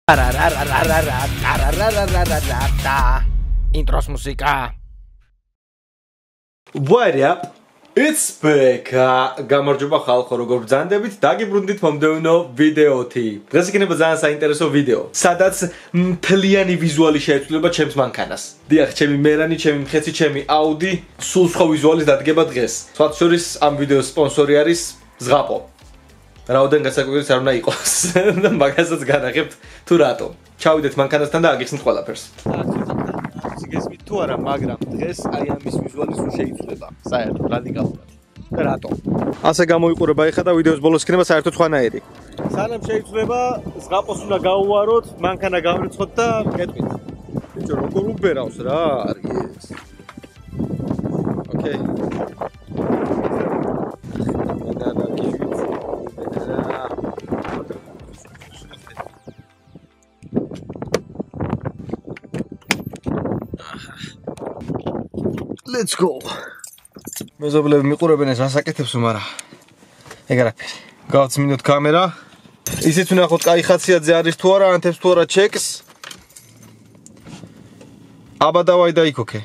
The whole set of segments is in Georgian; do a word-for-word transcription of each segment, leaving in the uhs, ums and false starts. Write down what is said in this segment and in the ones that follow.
Intros მუსიკა. What up? It's back. გამარჯობა ხალხო, როგორ ბრძანდებით? დაგიბრუნდით მომდევნო ვიდეოთი. დღეს იქნება ძალიან საინტერესო ვიდეო, სადაც მთლიანი ვიზუალი შეეცვლება ჩემს მანქანას. დიახ, ჩემი მერანი, ჩემი მხეცი, ჩემი აუდი, სულ სხვა ვიზუალის დადგება დღეს. სხვათა შორის ამ ვიდეოს სპონსორი არის ზღაპო. რაოდენ გასაკვირიც არ უნდა იყოს. მაგასაც განახებთ თუ რატო. ჩავიდეთ მანქანასთან და აგიხსნით ყველაფერს. გესმით თუ არა, მაგრამ დღეს აი ამის ვიზუალი სულ შეიცვლება. საერთოდ რადიკალურად. და რატო? ასე გამოიყურება ეხლა და ვიდეოს ბოლოს იქნება საერთოდ სხვანაირი. სანამ შეიცვლება, ზღაპოს უნდა გაუვაროთ, მანქანა გავრიცხოთ და გეტყვით. ბიჭო, როგორ უბერავს რა არის ეს? ოკეი. Let's go. მეზობლები მიყურებენ ეს ასაკეთებს, მაგრამ ეგ არაფერი. გავაცმინოთ კამერა. ისიც ვნახოთ, კაი ხაციათზე არის თუ არა, ანთებს თუ არა ჩეკს. აბა დავაი დაიქოქე.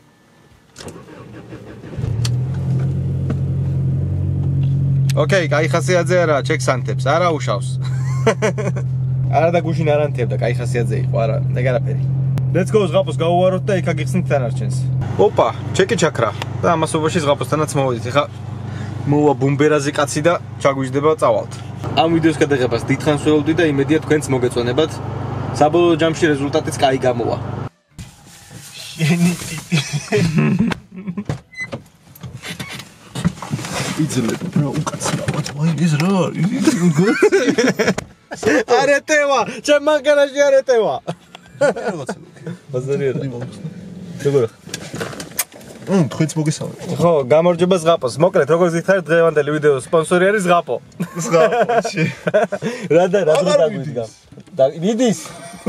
ოკეი, კაი ხაციათზე არა, ჩეკს ანთებს, არა უშავს. არა და გუშინ არ ანთებდა, კაი ხაციათზე იყო, არა, ეგ არაფერი. Let's go, ზღაპოს გაუვაროთ და იქ აგიხსნით დანარჩენს. ოპა, ჩეკი ჩაქრა. და ამასობაში ზღაპოსთანაც მოვიდით. ეხა მოვა ბუმბერაზი კაცი და ჩაგვიждდება წავალთ. ამ ვიდეოს გადაღებას დიდხანს ველოდი და იმედია თქვენც მოგეწონებათ. საბოლოო ჯამში რეზულტატიც კაი გამოვა. შენი ტიპი. იძლებ რა უკაცრავად ვაინეს რა არის? არეტევა, ჩემ მანქანაში არეტევა. ბაზარია. როგორ? მ, თქვენც მოგესალმებით. ხო, გამარჯობა ზღაპოს. მოკლედ, როგორც გითხარით, დღევანდელი ვიდეოს სპონსორი არის ზღაპო. ზღაპოში. რა და რა დაგვიდგა? და მიდის.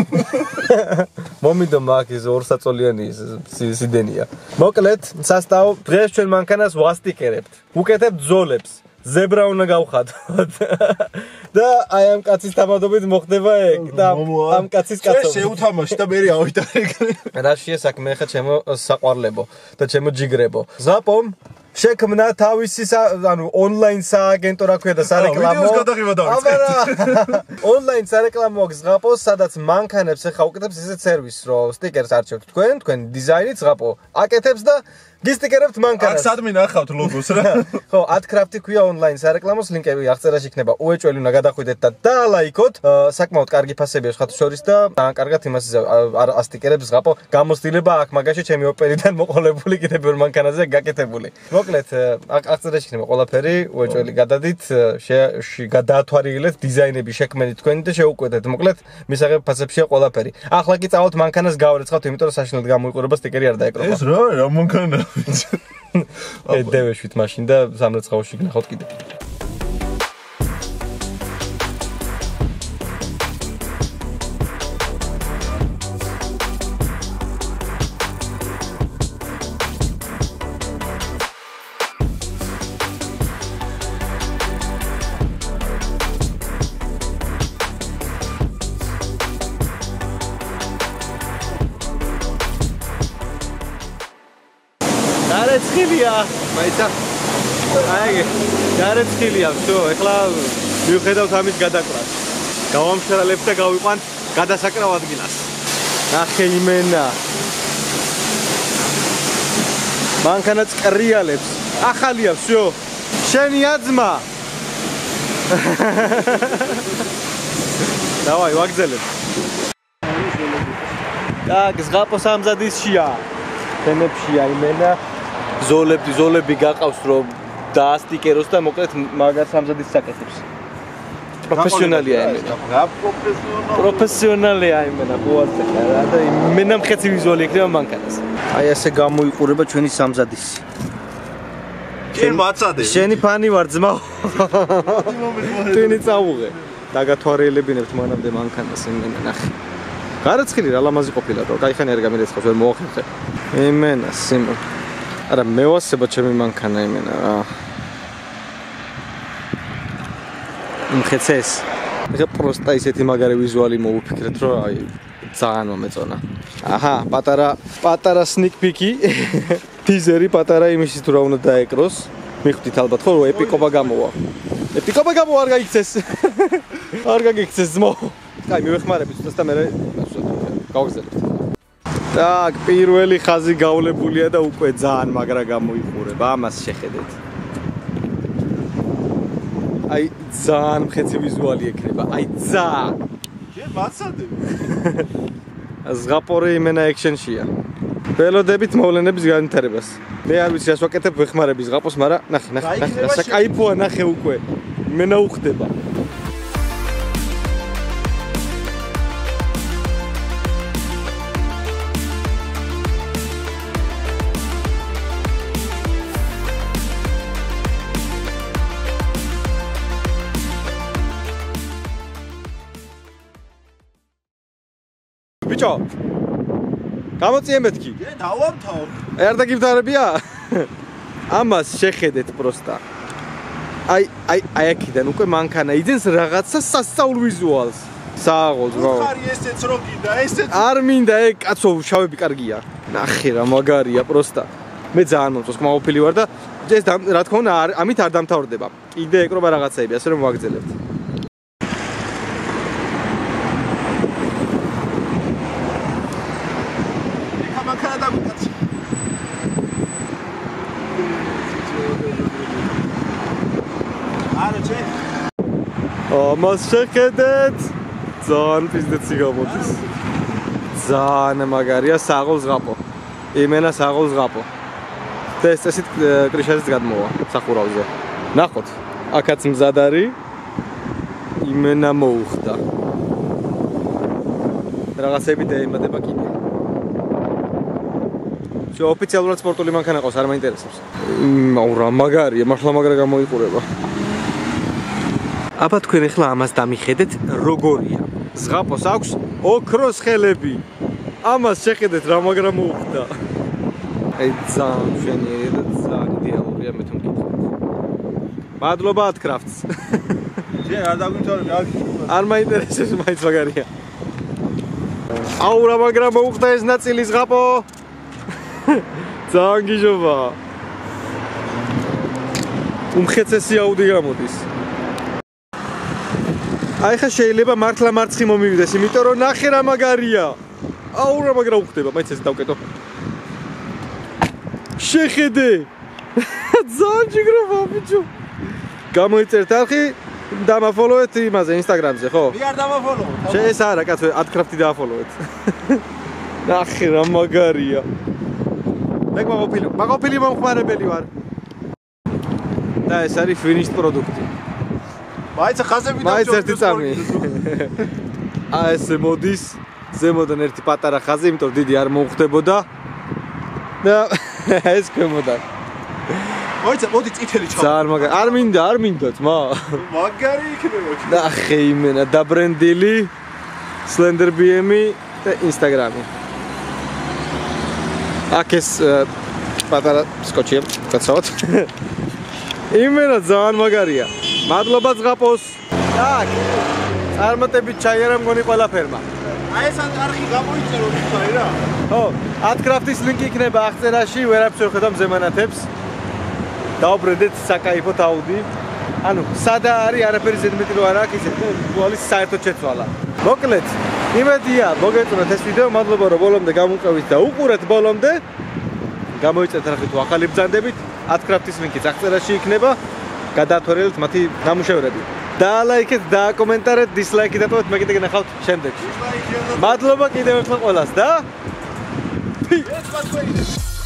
მომიდო მაგ ის ორსაწოლიანი სიდენია. მოკლედ, სასტავ დღეს ჩვენ მანქანას ვასტიკერებთ. ვუკეთებთ ზოლებს. ზებრა უნდა გავხადოთ. და აი ამ კაცის თამადობით მოხდება ეგ და ამ კაცის კაცო. შეუთამაში და მე ავიტარებ. რა შეესაქმე ხა ჩემო საყვარლებო და ჩემო ჯიგრებო. ზაპომ შექმნა თავისი ანუ ონლაინ სააგენტო რა ქვია და სარეკლამო. ვიდეოს გადაღება დავიწყეთ. ონლაინ სარეკლამო აქვს ზღაპოს, სადაც მანქანებს ახლა უკეთებს ესეთ სერვისს, რომ სტიკერს არჩევთ თქვენ, თქვენ დიზაინით ზღაპო აკეთებს და გისტიკერებთ მანქანას. აქ სადმე ნახავთ ლოგოს რა. ხო, ათკრაფტი ქვია ონლაინ სარეკლამოს, ლინკები აღწერაში იქნება. უეჭველი უნდა გადახვიდეთ და დაალაიქოთ. საკმაოდ კარგი ფასებია ხათ შორის და ძალიან კარგად იმას ასტიკერებს ზღაპო. გამოცდილება აქ მაგაში ჩემი ოპერიდან მოყოლებული კიდე ბევრ მანქანაზე გაკეთებული. მოკლედ, აღწერაში იქნება ყველაფერი, უეჭველი გადადით, გადაათვალიერეთ დიზაინები შექმნით თქვენი და შეუკვეთეთ. მოკლედ, მისაღებ ფასებშია ყველაფერი. ახლა კი წავალთ მანქანას გავრეცხავთ, იმიტომ რომ საშინლად გამოიყურება სტიკერი არ დაეკრობა. ეს რა, რა მანქანა? ე დევეშვით მაშინ და სამრეცხაოში გნახავთ კიდე. გარეცხილია, მაიცა. აიგე, გარეცხილია, всё, ეხლა მივხედავთ ამის გადაკვრას. გავამშრალებთ და გავიყვანთ გადასაკრავ ადგილას. ნახე იმენა. მანქანაც კრიალებს. ახალია, всё. შენი აძმა. დავაი, ვაგზელებ. და ზღაპოს ამზადისშია. თემებშია იმენა. ზოლები, ზოლები გაყავს რომ დაასტიკეროს და მოკლედ მაგას ამზადის საკეთებს. პროფესიონალია იმენა. რა პროფესიონალი? პროფესიონალია იმენა, ყუაწეა რა და იმენა მხეცი ვიზუალი ექნება მანქანას. აი ასე გამოიყურება ჩვენი სამზადისი. კენ მაცადე. შენი ფანი ვარ ძმაო. თქვენი წავუღე. დაგათვალიერებინებთ მანამდე მანქანას იმენა ნახე. გარეცხილი რა ლამაზი ყოფილა რო, кайხანი არ გამირეცხავს, ვერ მოახერხე. იმენა სიმო. არა მევასება ჩემი მანქანა იმენა რა. მხეცეს. ეხა პროსტა ისეთი მაგარი ვიზუალი მოვუფიქრეთ, რომ აი ძალიან მომეწონა. აჰა, პატარა პატარა sneak peek-ი. ტიზერი პატარა იმისის თუ რა უნდა დაეკროს. მიხვდით ალბათ ხო, რომ ეპიკობა გამოვა. ეპიკობა გამოვა არ გაიქცეს. არ გაგიქცეს ძმო. აი, მივეხმარებით უბრალოდ და მე გავგზავნებთ. Так, პირველი ხაზი გავლებულია და უკვე ძალიან მაგრა გამოიყურება. ამას შეხედეთ. აი, ძალიან მხეცი ვიზუალი ექნება. აი, ძალიან. შენ მაცადებ. ზღაპორი იმენა ექშენშია. ველოდებით მოვლენების განვითარებას. მე არ ვიცი რას ვაკეთებ, ვეხმარები ზღაპოს, მაგრამ ნახე, ნახე, ნახე, რა საკაიფოა, ნახე უკვე. იმენა უხდება. ბიჭო გამოწიე მეთქი ე დავამთავ არ დაგიბთარებია ამას შეხედეთ პროსტა აი აი აი აქედან უკვე მანქანა იძენს რაღაცა სასწაულ ვიზუალს სააღოლ ძმაო ხარი ესეც რო გინდა ესეც არ მინდა ე კაცო შავები კარგია ნახე რა მაგარია პროსტა მე ძალიან მომწონს კმაყოფილი ვარ და ეს რა თქმა უნდა ამით არ დამთავრდება კიდე ეკრობა რაღაცეები ასე რომ ვაგრძელებთ ამას შეხედეთ ძალიან პიზდეცი გამოდის ძალიან მაგარია საღოლ ზღაპო იმენა საღოლ ზღაპო და ეს წესით კრიშაზეც გადმოვა სახურავზე ნახოთ აქაც მზად არის იმენა მოუხდა რაღაცები დაემატება კიდე შე ოფიციალურად სპორტული მანქანა ყავს არ მაინტერესებს აუ რა მაგარია მართლა მაგრა გამოიყურება აბა თქვენ ახლა ამას დამიხედეთ როგორია ზღაპოს აქვს ოქროს ხელები ამას შეხედეთ რა მაგრა მოუხდა აი ძალიან მშვენიერი და ძალიან იდეალურია მე თვითონ მკითხავთ მადლობა ათკრაფტს შენ არ დაგვითავრები არ არ მაინტერესებს მაინც მაგარია აუ რა მაგრა მოუხდა ეს ნაწილი ზღაპო ძალიან გიჟობა უმხეცესი აუდი გამოდის აი ხა შეიძლება მართლა მარცხი მომივიდეს, იმიტომ რომ ნახე რა მაგარია. აუ რა მაგრა უხდება, მაინც ეს დავკეტო. შეხედე. ძალიან ჯიგრობა ბიჭო. გამოიწერთ არხი, დამაფოლოვეთ იმაზე Instagram-ზე, ხო? მე არ დამაფოლოვო. შე ეს არა, კაცო, ათკრაფტი დააფოლოვეთ. ნახე რა მაგარია. მე მაყოფილი, მაყოფილი მომხმარებელი ვარ. და ეს არის finished product-ი. მაიცა ხაზები და მაიცა ერთი წამი აა ეს მოდის ზემოდან ერთი პატარა ხაზი იმიტომ დიდი არ მოუხდებოდა და ეს ქვემოდა მაიცა მოდი წითელი ჩავ ძალიან მაგარი არ მინდა არ მინდა ძმა მაგარი იქნება ნახე იმენა დაბრენდილი Slender B M-ი და Instagram-ი აქ ეს პატარა სკოჩია გაცავთ იმენა ძალიან მაგარია მადლობა ზღაპოს. Так. წარმატებით ჩაიერა მგონი ყველაფერმა. აი ეს არხი გამოიწერო თქვი რა. ხო, ათკრაფტის ლინკი იქნება აღწერაში, ვერაფერს ვერ ხედავ ზემანათებს. დაუბრუნდეთ საკაიფოთ აუდი. ანუ სადა არის არაფერი ზედმეტი რო არ აქვს, ისე გუალის საერთოდ შეცვალა. მოკლედ, იმედია, მოგეწონათ ეს ვიდეო, მადლობა რომ ბოლომდე გამოვყევით და უყურეთ ბოლომდე. გამოიწერთ რა თუ ახალი ბრძანდებით, ათკრაფტის ლინკიც აღწერაში იქნება. გადაათვალიერეთ მათი ნამუშევრები. დაალაიქეთ, დააკომენტარეთ, დისლაიკი დატოვეთ, მე კიდე გენახავთ შემდეგში. მადლობა კიდევ ერთხელ ყველას და ეს თქვი